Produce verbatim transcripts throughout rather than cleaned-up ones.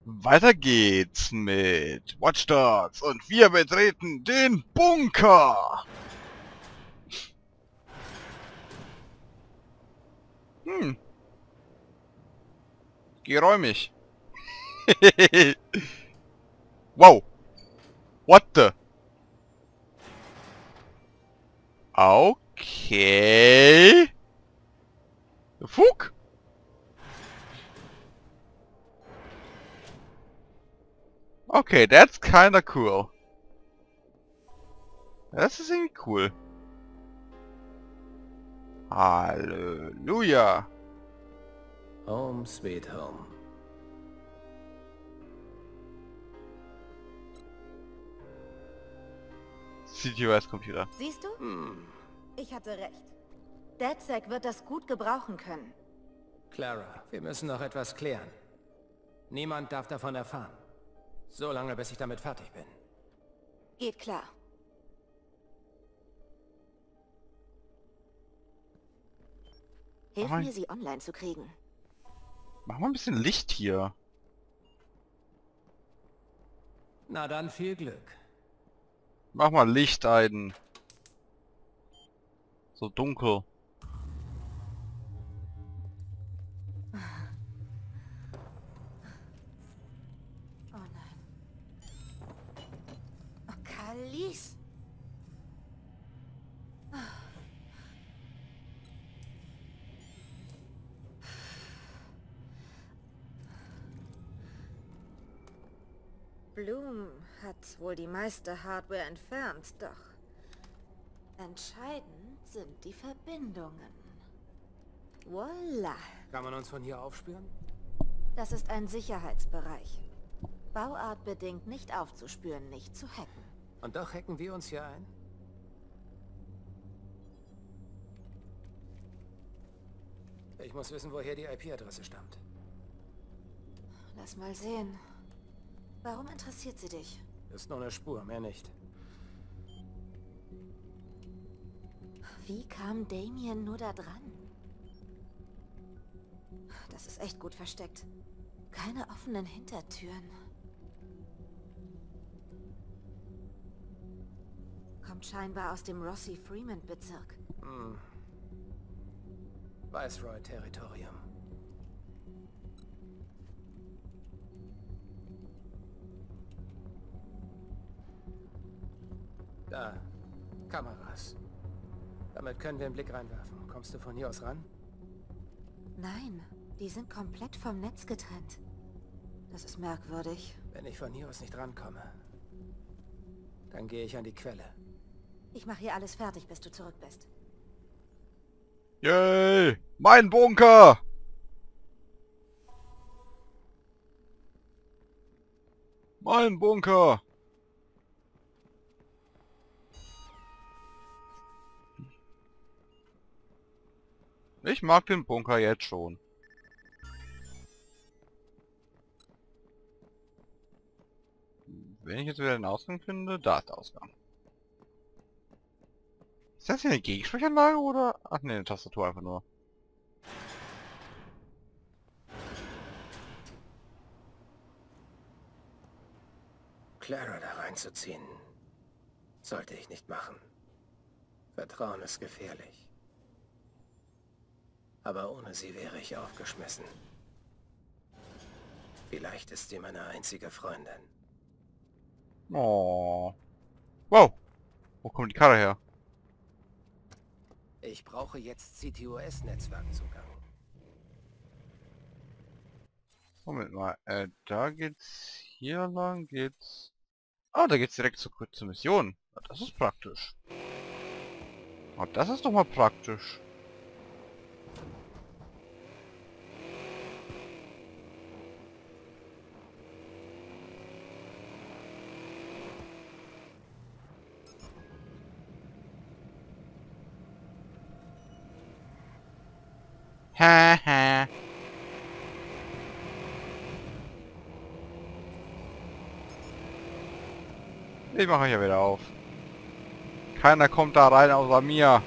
Weiter geht's mit Watch Dogs und wir betreten den Bunker. Hm. Geräumig. Wow. What the? Okay. Fuck. Okay, that's kinda cool. Das ist irgendwie cool. Halleluja. Home sweet home. C T O S-Computer. Siehst du? Hm. Ich hatte recht. DedSec wird das gut gebrauchen können. Clara, wir müssen noch etwas klären. Niemand darf davon erfahren. So lange, bis ich damit fertig bin. Geht klar. Hilf Nein. mir, sie online zu kriegen. Mach mal ein bisschen Licht hier. Na dann viel Glück. Mach mal Licht ein. So dunkel. Oh nein. Oh, Kalis. Bloom hat wohl die meiste Hardware entfernt, doch entscheidend sind die Verbindungen. Voila. Kann man uns von hier aufspüren? Das ist ein Sicherheitsbereich. Bauartbedingt nicht aufzuspüren, nicht zu hacken. Und doch hacken wir uns hier ein? Ich muss wissen, woher die I P-Adresse stammt. Lass mal sehen. Warum interessiert sie dich? Ist nur eine Spur, mehr nicht. Wie kam Damien nur da dran? Das ist echt gut versteckt. Keine offenen Hintertüren. Kommt scheinbar aus dem Rossi-Freeman-Bezirk. Hm. Viceroy-Territorium. Da. Kameras. Damit können wir einen Blick reinwerfen. Kommst du von hier aus ran? Nein, die sind komplett vom Netz getrennt. Das ist merkwürdig. Wenn ich von hier aus nicht rankomme, dann gehe ich an die Quelle. Ich mache hier alles fertig, bis du zurück bist. Yay! Mein Bunker! Mein Bunker! Ich mag den Bunker jetzt schon. Wenn ich jetzt wieder den Ausgang finde, da ist der Ausgang. Ist das hier eine Gegensprechanlage oder? Ach ne, eine Tastatur einfach nur. Clara da reinzuziehen, sollte ich nicht machen. Vertrauen ist gefährlich. Aber ohne sie wäre ich aufgeschmissen. Vielleicht ist sie meine einzige Freundin. Oh. Wow. Wo kommt die Karre her? Ich brauche jetzt C T O S-Netzwerkzugang. Moment mal. Äh, da geht's hier lang, geht's... Ah, da geht's direkt zur, zur Mission. Das ist praktisch. Oh, das ist doch mal praktisch. Haha. Ich mache hier wieder auf. Keiner kommt da rein außer mir.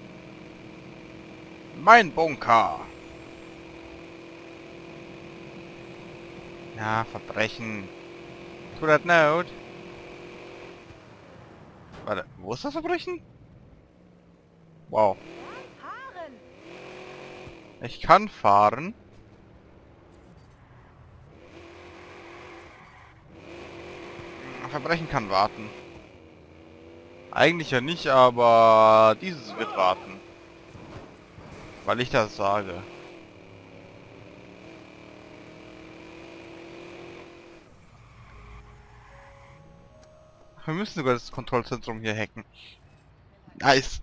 Mein Bunker. Ja, Verbrechen. To that note. Warte, wo ist das Verbrechen? Wow. Ich kann fahren. Verbrechen kann warten. Eigentlich ja nicht, aber dieses wird warten. Weil ich das sage. Wir müssen sogar das Kontrollzentrum hier hacken. Nice.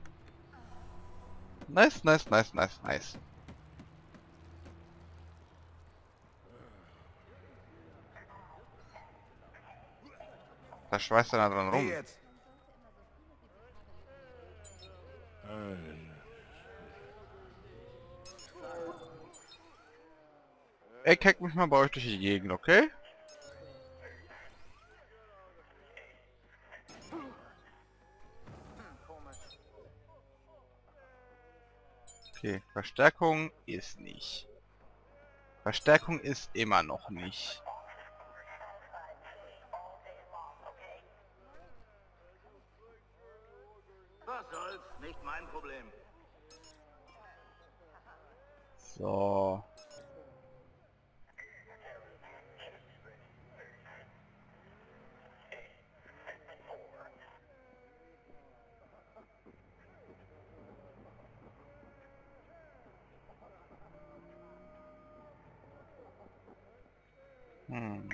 Nice, nice, nice, nice, nice. Da schweißt er dran rum. Ich hack mich mal bei euch durch die Gegend, okay? Okay, Verstärkung ist nicht. Verstärkung ist immer noch nicht. Was soll's? Nicht mein Problem. So. Hm.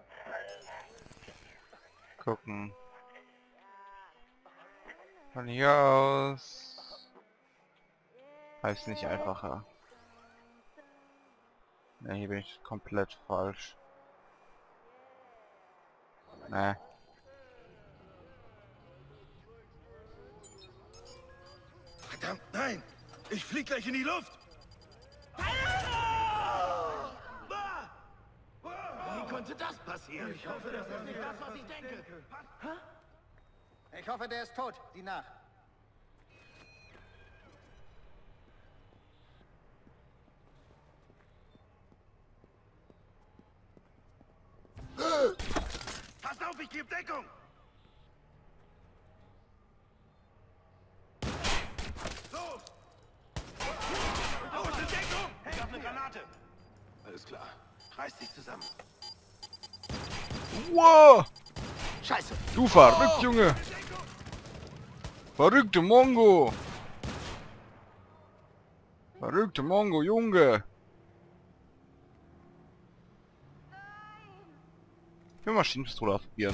Gucken. Von hier aus heißt nicht einfacher. Ne, hier bin ich komplett falsch. Ne. Verdammt, nein! Ich flieg gleich in die Luft! Wie konnte das passieren? Ich hoffe, das ist nicht das, was ich denke. Ich hoffe, der ist tot. Sieh nach. Passt auf, ich gebe Deckung! Los! Wo ist die Deckung? Ich hab eine Granate! Alles klar. Reiß dich zusammen. Wow! Scheiße! Du verrückt, Junge! Verrückte Mongo! Verrückte Mongo, Junge! Ich will Maschinenpistole ausprobieren.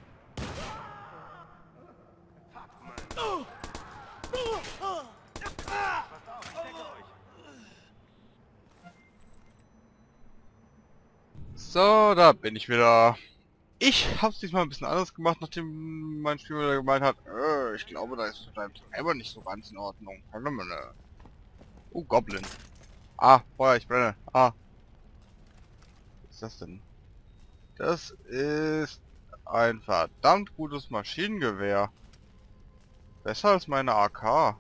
So, da bin ich wieder. Ich hab's diesmal ein bisschen anders gemacht, nachdem mein Spieler gemeint hat, äh, ich glaube, da ist dein Treiber nicht so ganz in Ordnung. Oh, Goblin. Ah, Feuer, ich brenne. Ah. Was ist das denn? Das ist ein verdammt gutes Maschinengewehr. Besser als meine A K.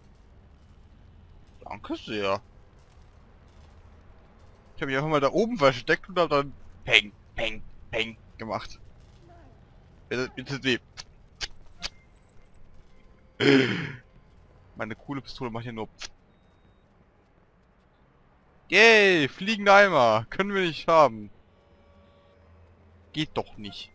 Danke sehr. Ich habe mich einfach mal da oben versteckt und habe dann Peng, Peng, Peng gemacht. Bitte, bitte, nee. Meine coole Pistole macht hier nur... Yay, fliegende Eimer. Können wir nicht haben. Geht doch nicht.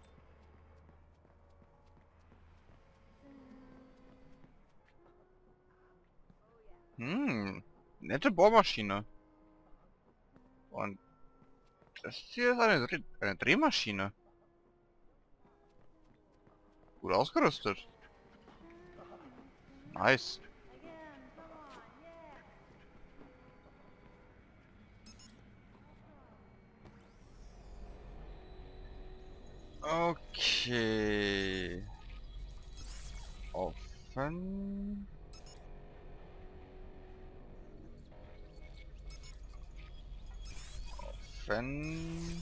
Hm, nette Bohrmaschine. Und das hier ist eine, Dreh eine Drehmaschine. Gut ausgerüstet. Nice. Okay. Offen. Offen.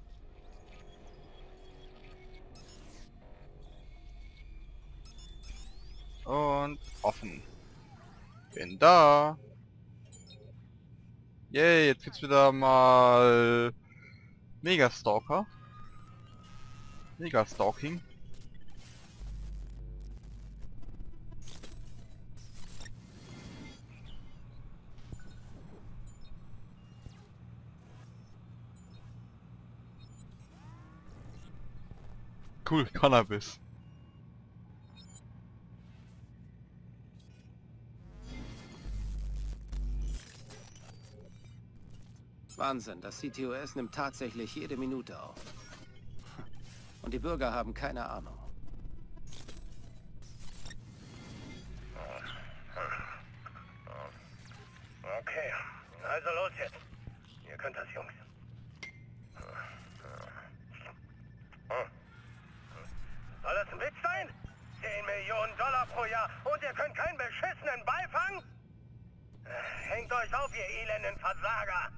Und offen. Bin da. Yay, jetzt gibt's wieder mal Mega Stalker. Mega Stalking. Cool, Cannabis. Wahnsinn, das C T O S nimmt tatsächlich jede Minute auf. Und die Bürger haben keine Ahnung. Okay, also los jetzt. Ihr könnt das, Jungs. Soll das ein Witz sein? zehn Millionen Dollar pro Jahr und ihr könnt keinen beschissenen Ball fangen? Hängt euch auf, ihr elenden Versager!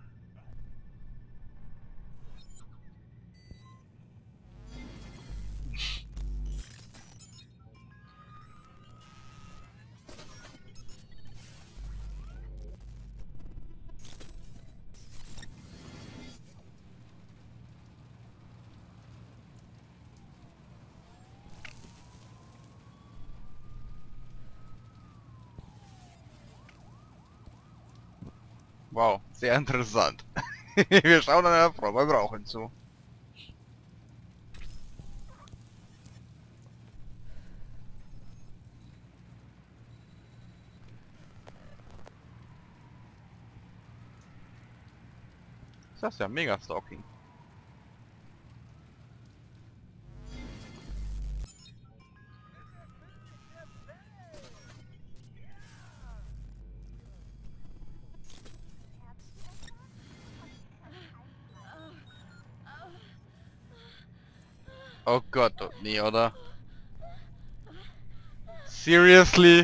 Wow, sehr interessant. Wir schauen einer Frau beim Rauchen zu. Das ist ja mega Stalking. Oh Gott, oh, nee, oder? Seriously?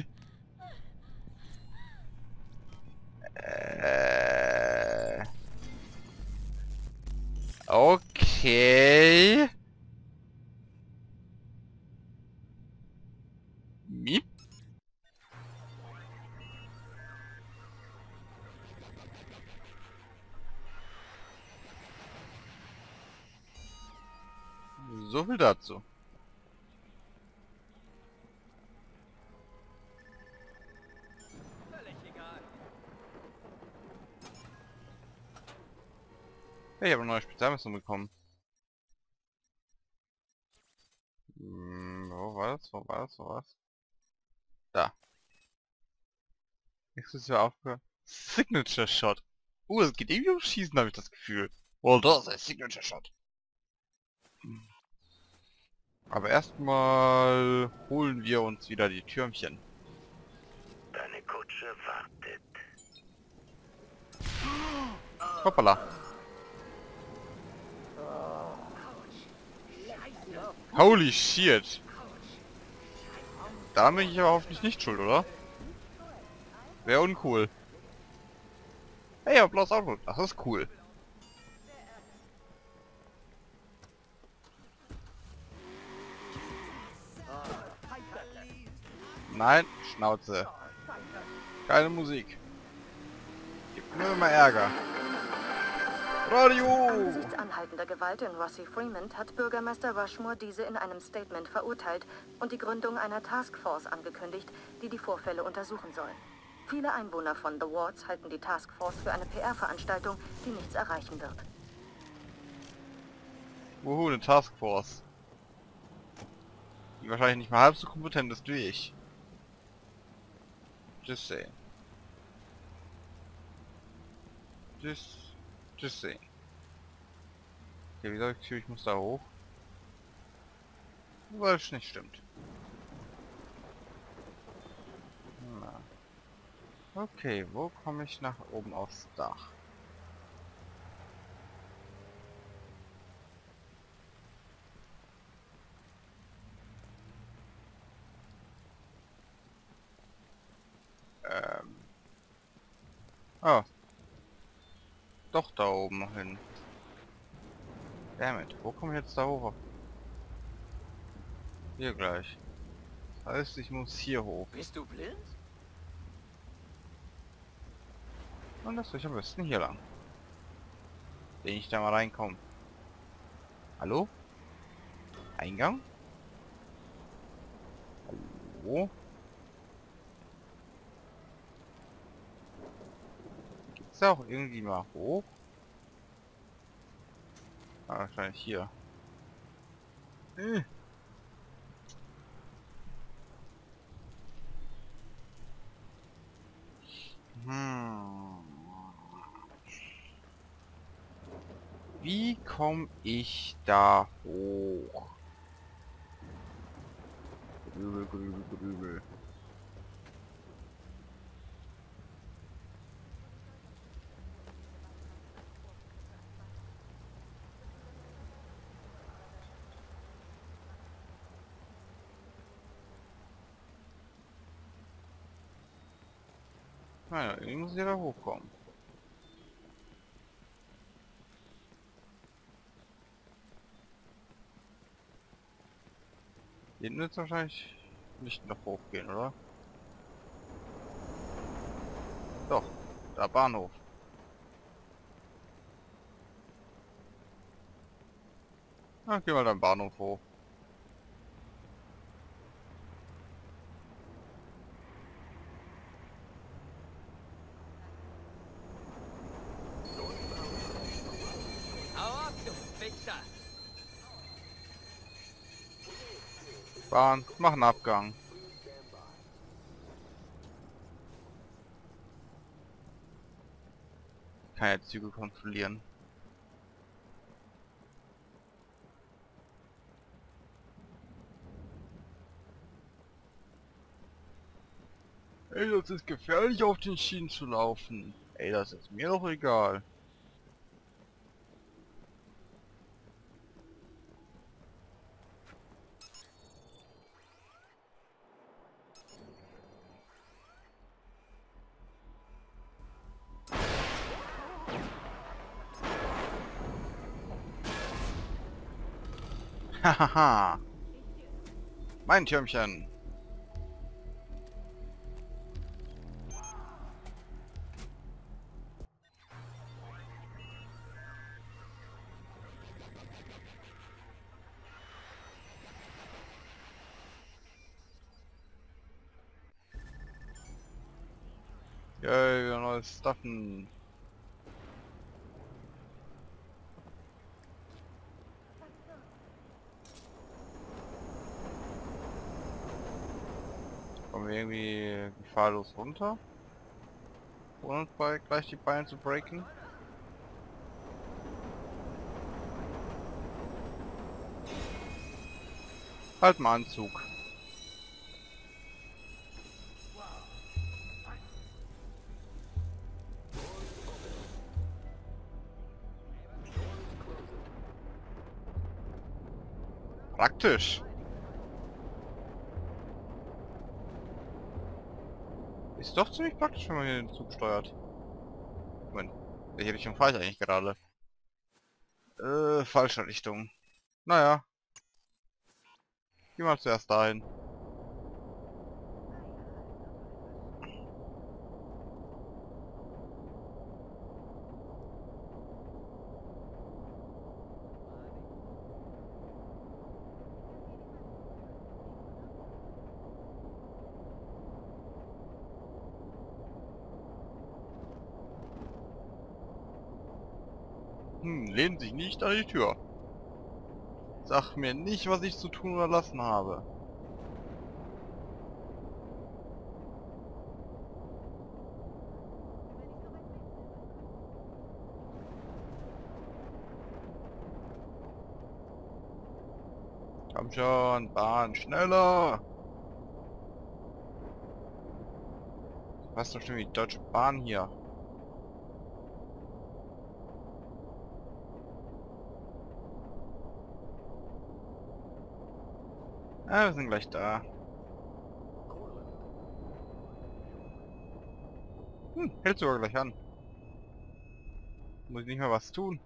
Äh... Okay. Miep. So viel dazu. Hey, ich habe eine neue Spezialmission bekommen. Hm, wo war das? Wo war das? Wo war das? Da. Exklusive Aufgabe. Signature Shot. Uh, es geht irgendwie um Schießen, habe ich das Gefühl. Well, das ist ein Signature Shot. Aber erstmal holen wir uns wieder die Türmchen. Deine Kutsche wartet. Hoppala. Holy shit. Da bin ich aber hoffentlich nicht schuld, oder? Wäre uncool. Hey, Applaus Auto. Das ist cool. Nein, Schnauze. Keine Musik. Gibt nur immer Ärger. Radio! Angesichts anhaltender Gewalt in Rossi Fremont hat Bürgermeister Rushmore diese in einem Statement verurteilt und die Gründung einer Taskforce angekündigt, die die Vorfälle untersuchen soll. Viele Einwohner von The Wards halten die Taskforce für eine P R-Veranstaltung, die nichts erreichen wird. Wuhu, eine Taskforce. Die wahrscheinlich nicht mal halb so kompetent ist wie ich. Just saying. Just... Just saying. Okay, wie soll ich... Ich muss da hoch. Weil es nicht stimmt. Na. Okay, wo komme ich nach oben aufs Dach? Ähm. Oh. Doch da oben hin. Damit, wo komme ich jetzt da hoch? Hier gleich. Das heißt, ich muss hier hoch. Bist du blind? Und das will ich am besten hier lang. Den ich da mal reinkomme. Hallo? Eingang? Hallo? Geht's da auch irgendwie mal hoch? Ah, wahrscheinlich hier. Äh. Hm. Wie komme ich da hoch? Grübel, grübel, grübel. Naja, irgendwie muss ich da hochkommen. Hier hinten wird es wahrscheinlich nicht noch hochgehen, oder? Doch, da Bahnhof. Na, geh mal dann Bahnhof hoch. Hau ab, du Wichser! Bahn, mach einen Abgang. Kann ja Züge kontrollieren. Ey, das ist gefährlich, auf den Schienen zu laufen. Ey, das ist mir doch egal. Hahaha. Mein Türmchen. Yay, wieder neues Stuffen. Kommen wir irgendwie gefahrlos runter? Ohne uns bei gleich die Beine zu breaken? Halt mal Anzug. Praktisch. Ist doch ziemlich praktisch, wenn man hier den Zug steuert. Moment, welche Richtung fahre ich eigentlich gerade? Äh, falsche Richtung. Naja, geh mal zuerst dahin. Hm, lehnen sich nicht an die Tür. Sag mir nicht, was ich zu tun oder lassen habe. Komm schon, Bahn, schneller! Was ist doch schon die Deutsche Bahn hier? Ah, wir sind gleich da. Hm, hält sogar gleich an. Muss ich nicht mehr was tun.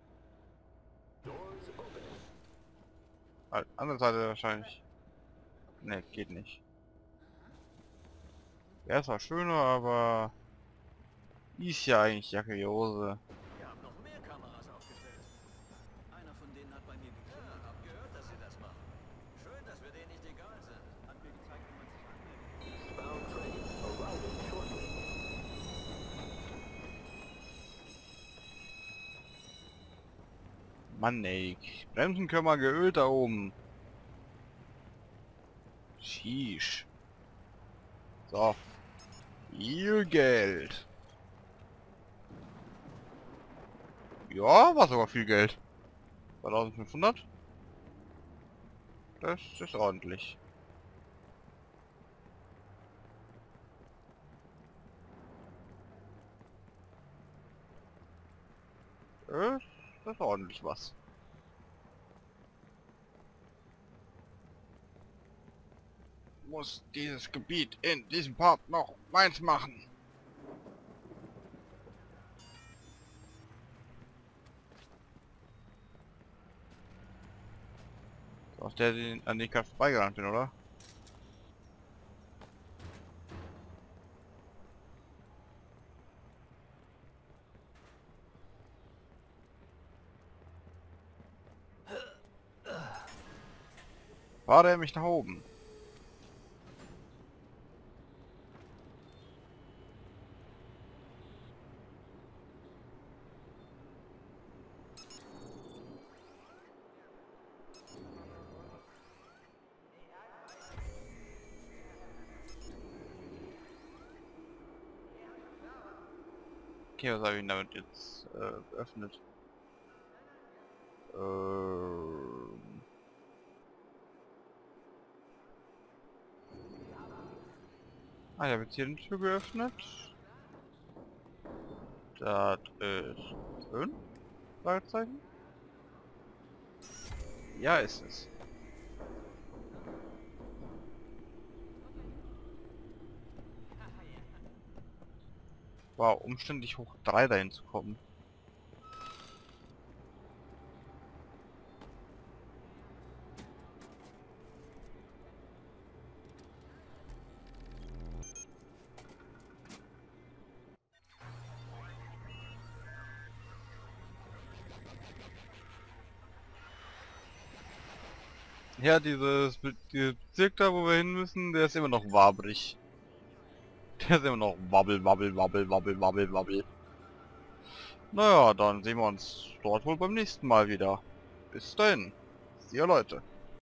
Ah, andere Seite wahrscheinlich. Ne, geht nicht. Ja, ist zwar schöner, aber ist ja eigentlich Jacke wie Hose. Wir haben noch mehr Kameras aufgestellt. Einer von denen hat bei mir geklingelt. Mann ey, Bremsen können wir geölt da oben. Sheesh. So. Viel Geld. Ja, war sogar viel Geld. zweitausendfünfhundert. Das ist ordentlich. Das ist ordentlich was. Muss dieses Gebiet in diesem Part noch meins machen. Auf der den, an den ich vorbeigerannt bin, oder? War der mich nach oben? Okay, was habe ich denn damit jetzt äh, geöffnet? Ähm ah, ich habe jetzt hier eine Tür geöffnet. Das ist schön. Fragezeichen. Ja, ist es. Wow, umständlich hoch drei dahin zu kommen. Ja, dieses Be dieses Bezirk da, wo wir hin müssen, der ist immer noch wabrig. Der ist immer noch wabbel, wabbel, wabbel, wabbel, wabbel, wabbel. Naja, dann sehen wir uns dort wohl beim nächsten Mal wieder. Bis dahin. See you, Leute.